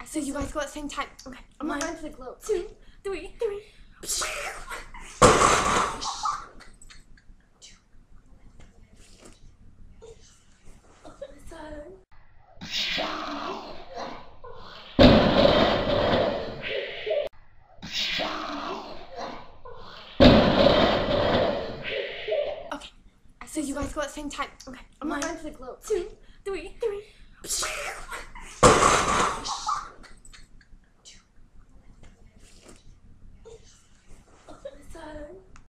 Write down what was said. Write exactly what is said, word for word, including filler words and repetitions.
So you guys go at the same time. Okay. I'm gonna run to the globe. Two, three, three. Okay. So you guys go at the same time. Okay. I'm gonna run to the globe. Two, three, three.